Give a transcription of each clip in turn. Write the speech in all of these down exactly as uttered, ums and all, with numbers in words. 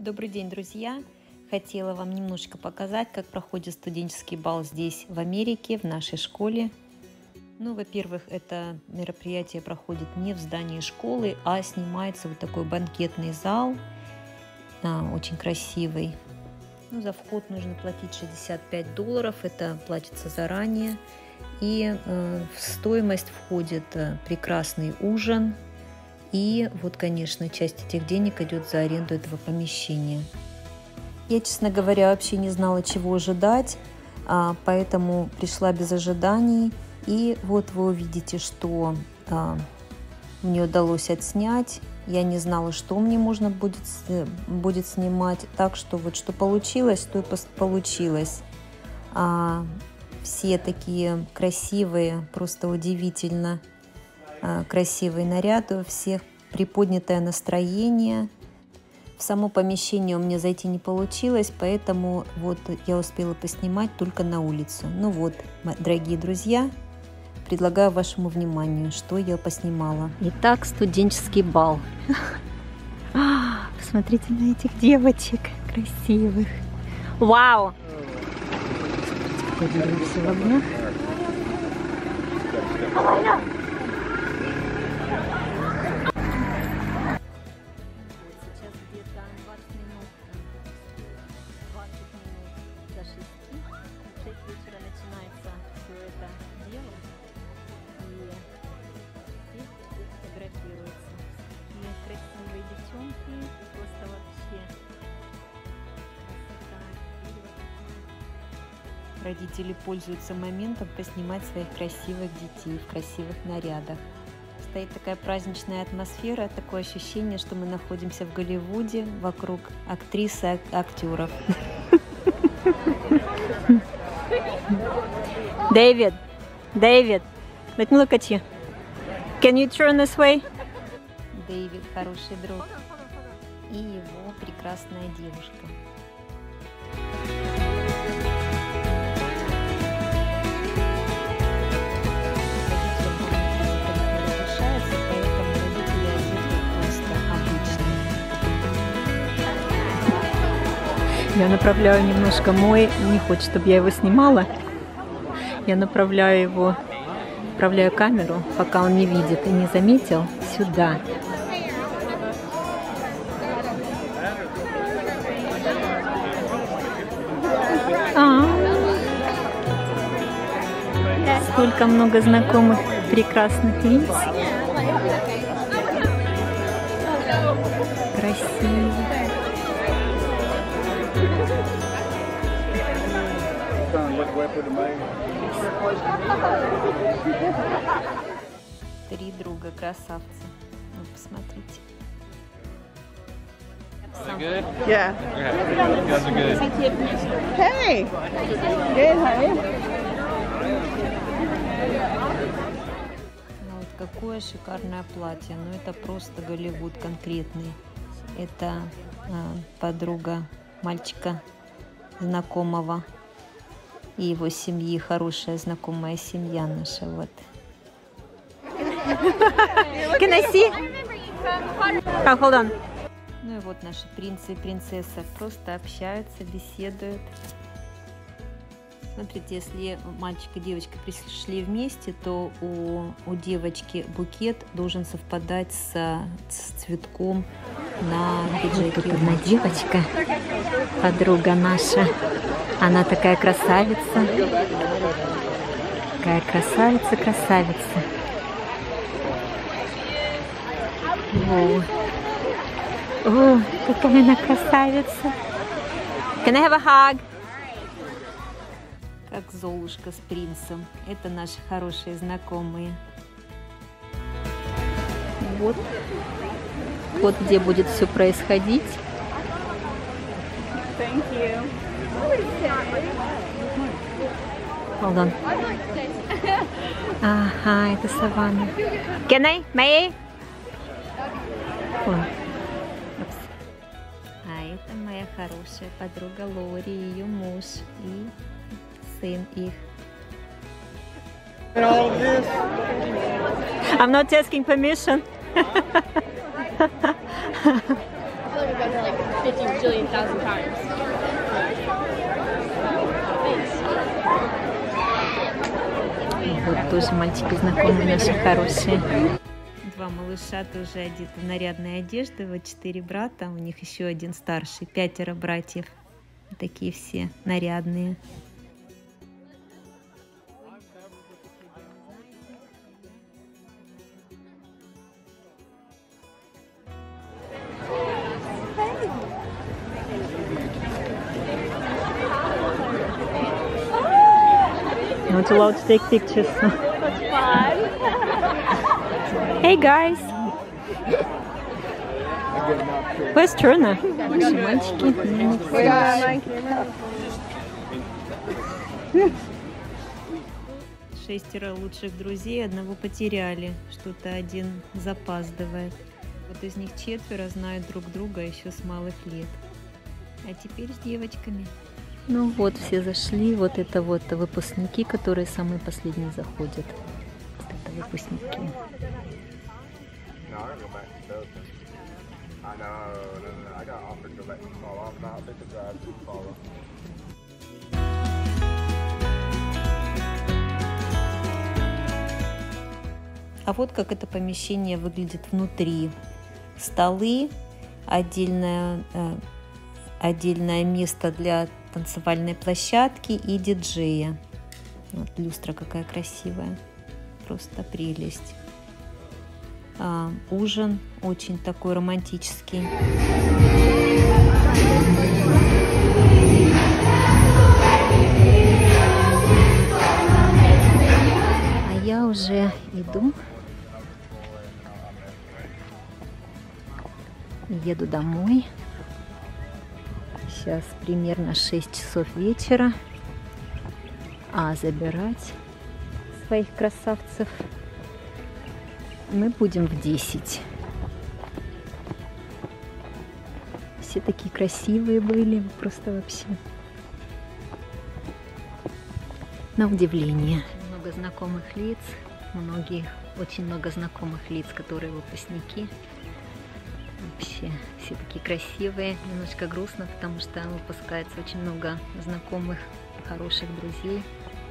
Добрый день, друзья! Хотела вам немножко показать, как проходит студенческий бал здесь, в Америке, в нашей школе. Ну, во-первых, это мероприятие проходит не в здании школы, а снимается вот такой банкетный зал, а, очень красивый. Ну, за вход нужно платить шестьдесят пять долларов, это платится заранее. И э, в стоимость входит э, прекрасный ужин. И вот, конечно, часть этих денег идет за аренду этого помещения. Я, честно говоря, вообще не знала, чего ожидать, а, поэтому пришла без ожиданий. И вот вы увидите, что а, мне удалось отснять. Я не знала, что мне можно будет, будет снимать. Так что вот что получилось, то и получилось. А, все такие красивые, просто удивительно красивые наряды, у всех приподнятое настроение. В само помещение у меня зайти не получилось, поэтому вот я успела поснимать только на улицу. Ну вот, дорогие друзья, предлагаю вашему вниманию, что я поснимала. Итак, студенческий бал. Посмотрите на этих девочек красивых. Вау! Какой дерево все в огнях. Родители пользуются моментом поснимать своих красивых детей в красивых нарядах. Стоит такая праздничная атмосфера, такое ощущение, что мы находимся в Голливуде, вокруг актрис и актеров. David, David, let me look at you. Can you turn this way? Дэвид, хороший друг, и его прекрасная девушка. Я направляю немножко мой, не хочет, чтобы я его снимала. Я направляю его, направляю камеру, пока он не видит и не заметил, сюда. А, столько много знакомых прекрасных лиц. Красиво. Три друга, красавцы. Ну, посмотрите. Good? Yeah. Okay. You guys are good. Hey. Good, honey. Ну, вот какое шикарное платье. Ну, это просто Голливуд конкретный. Это э, подруга мальчика знакомого и его семьи, хорошая знакомая семья наша, вот. Can I see? Oh, hold on. Ну и вот наши принцы и принцесса просто общаются, беседуют. Смотрите, если мальчик и девочка пришли вместе, то у, у девочки букет должен совпадать с, с цветком на пиджаке. Вот тут одна девочка, подруга наша. Она такая красавица. Такая красавица, красавица. О, О, какая она красавица. Can I have a hug? Как Золушка с принцем. Это наши хорошие знакомые. Вот, вот где будет все происходить. Thank you. Hold on. Ага, это саванна. Can I? May I? О. А это моя хорошая подруга Лори, ее муж и сын их. I'm not asking permission. fifty billion thousand times. Вот тоже мальчики знакомые наши хорошие. Два малыша тоже одеты в нарядные одежды. Вот четыре брата, у них еще один старший. Пятеро братьев. Такие все нарядные. Not allowed to take pictures. That's fun. Hey guys! Where's Turner? Наши мальчики. Шестеро лучших друзей, одного потеряли. Что-то один запаздывает. Вот из них четверо знают друг друга еще с малых лет. А теперь с девочками. Ну вот, все зашли. Вот это вот выпускники, которые самые последние заходят. Вот это выпускники. А вот как это помещение выглядит внутри. Столы, отдельное, э, отдельное место для танцевальной площадки и диджея. Вот люстра какая красивая. Просто прелесть. А, ужин очень такой романтический. А я уже иду. Еду домой. Сейчас примерно шесть часов вечера. А забирать своих красавцев мы будем в десять. Все такие красивые были, просто вообще. На удивление. Много знакомых лиц, многих, очень много знакомых лиц, которые выпускники. Вообще все такие красивые, немножко грустно, потому что выпускается очень много знакомых, хороших друзей.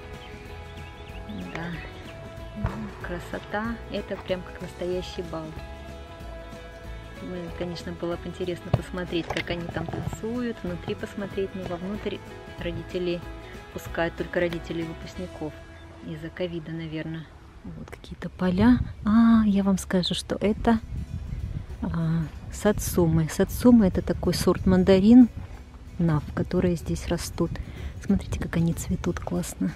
Да, ну, красота, это прям как настоящий бал. Ну, конечно, было бы интересно посмотреть, как они там танцуют, внутри посмотреть, но вовнутрь родители пускают только родителей выпускников из-за ковида, наверное. Вот какие-то поля. А, я вам скажу, что это а, сацумы. Сацумы — это такой сорт мандарин, нав, которые здесь растут. Смотрите, как они цветут классно.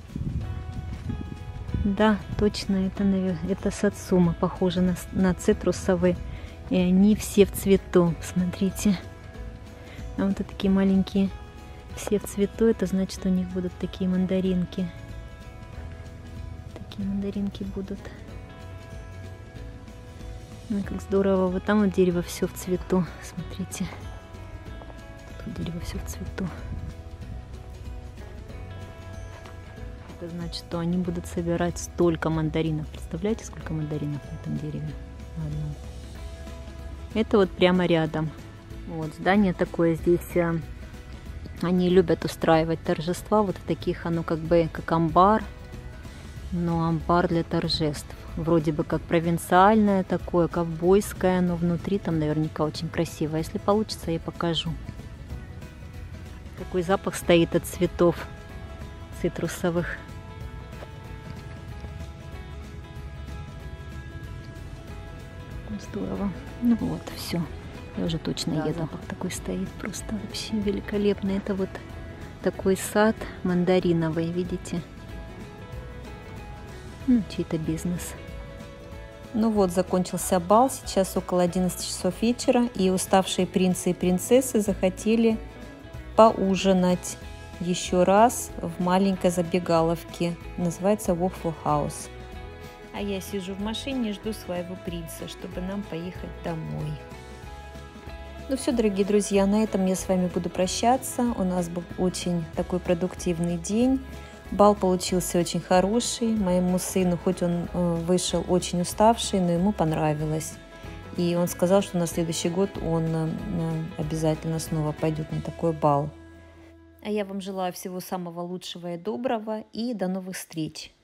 Да, точно, это, наверное, это сацума, похоже на, на цитрусовые. И они все в цвету, смотрите. А вот такие маленькие, все в цвету, это значит, у них будут такие мандаринки. Такие мандаринки будут. Ну, как здорово. Вот там вот дерево все в цвету, смотрите. Тут дерево все в цвету. Это значит, что они будут собирать столько мандаринов. Представляете, сколько мандаринов на этом дереве? Одном. Это вот прямо рядом. Вот здание такое здесь. Они любят устраивать торжества. Вот в таких, оно как бы как амбар. Но амбар для торжеств. Вроде бы как провинциальное такое, ковбойское. Но внутри там наверняка очень красиво. Если получится, я покажу. Какой запах стоит от цветов цитрусовых. Здорово. Ну вот, все. Я уже точно да, еду. Запах такой стоит. Просто вообще великолепно. Это вот такой сад мандариновый, видите? Ну, чей-то бизнес. Ну вот, закончился бал. Сейчас около одиннадцати часов вечера. И уставшие принцы и принцессы захотели поужинать еще раз в маленькой забегаловке. Называется Waffle House. А я сижу в машине и жду своего принца, чтобы нам поехать домой. Ну все, дорогие друзья, на этом я с вами буду прощаться. У нас был очень такой продуктивный день. Бал получился очень хороший. Моему сыну, хоть он вышел очень уставший, но ему понравилось. И он сказал, что на следующий год он э, обязательно снова пойдет на такой бал. А я вам желаю всего самого лучшего и доброго, и до новых встреч!